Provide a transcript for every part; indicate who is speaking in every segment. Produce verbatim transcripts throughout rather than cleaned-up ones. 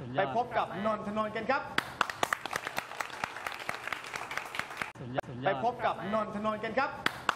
Speaker 1: ไปพบกับนนทนนท์กันครับไปพบกับนนทนนท์กันครับ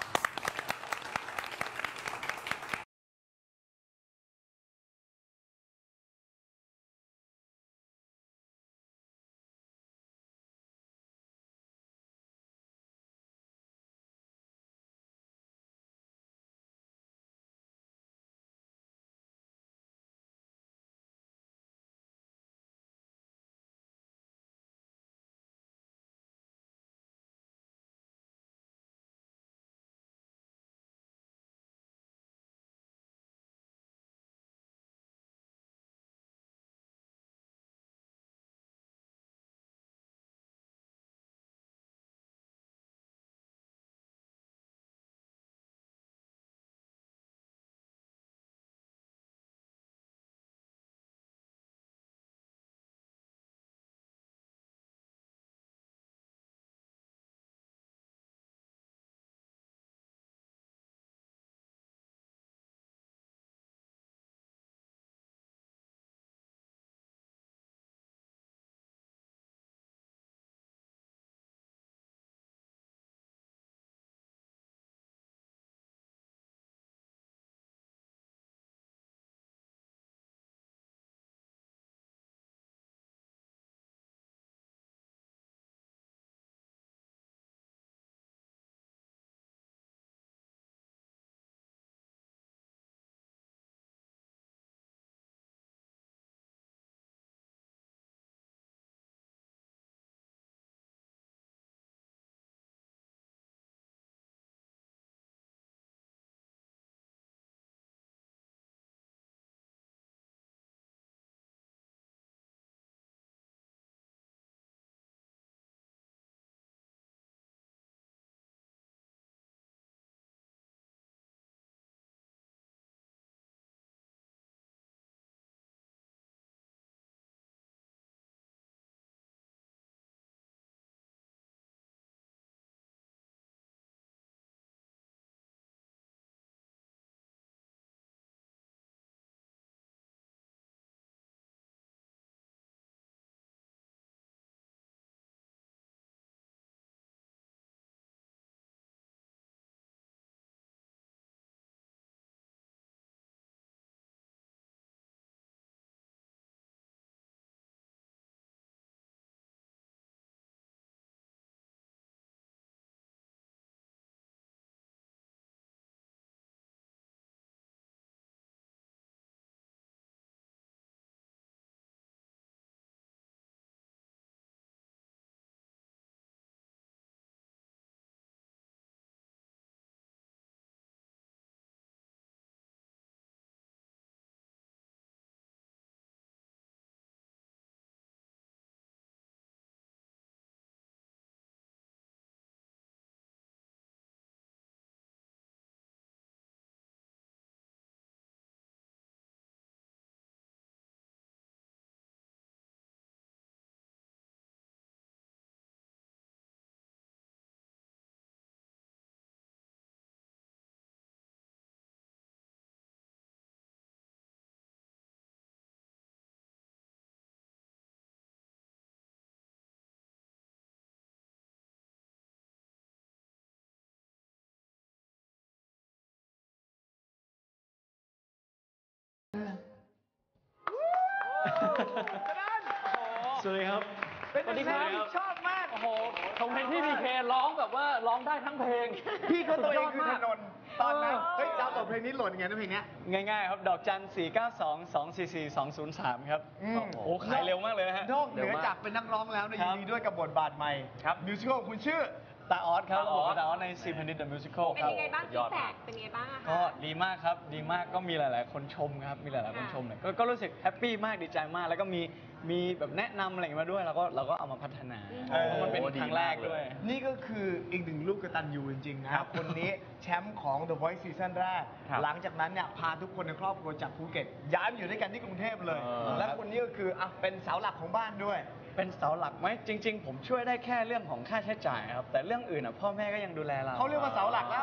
Speaker 2: สวัสดีครับ
Speaker 1: เป็นเพลงที่ชอบมากโอ้โห
Speaker 2: ผมเพลงที่พีเคร้องแบบว่าร้องได้ทั้งเพลง
Speaker 1: พี่ก็ตัวเองคือธนนท์ตอนนั้นเฮ้ยดาวน์โหลดเพลงนี้โหลดยังไงนะเพลงเนี้ย
Speaker 2: ง่ายๆครับดอกจันสี่เก้าสองสองสี่สี่สองศูนย์สามครับโอ้ขายเร็วมากเลยนะฮะ
Speaker 1: นอกเหนือจากเป็นนักร้องแล้วเนี่ยยินดีด้วยกับบทบาทใหม่
Speaker 2: ครับ
Speaker 1: มิวสิควลคุณชื่อ
Speaker 2: ตาออสครับระบบตาออสในซีพันดิตเดอะมิวสิคล
Speaker 3: เป็นยังไงบ้างฟีดแบ็กเป็นยังไงบ้างอะคะ
Speaker 2: ก็ดีมากครับดีมากก็มีหลาย ๆ คนชมครับมีหลาย ๆ คนชมเนี่ยก็ก็รู้สึกแฮปปี้มากดีใจมากแล้วก็มีมีแบบแนะนำอะไรมาด้วยแล้วก็เราก็เอามาพัฒนาเพราะมันเป็นครั้งแรกด้วย
Speaker 1: นี่ก็คืออีกหนึ่งลูกกตัญญูจริงๆนะครับคนนี้แชมป์ของ The Voice ซีซั่นแรกหลังจากนั้นเนี่ยพาทุกคนในครอบครัวจากภูเก็ตย้ายมาอยู่ด้วยกันที่กรุงเทพเลยและคนนี้ก็คืออ่ะเป็นเสาหลักของบ้านด้วย
Speaker 2: เป็นเสาหลักไหมจริง ๆ ผมช่วยได้แค่เรื่องของค่าใช้จ่ายครับแต่เรื่องอื่นอ่ะพ่อแม่ก็ยังดูแลเรา
Speaker 1: เขาเรียกว่าเสาหลักแล้ว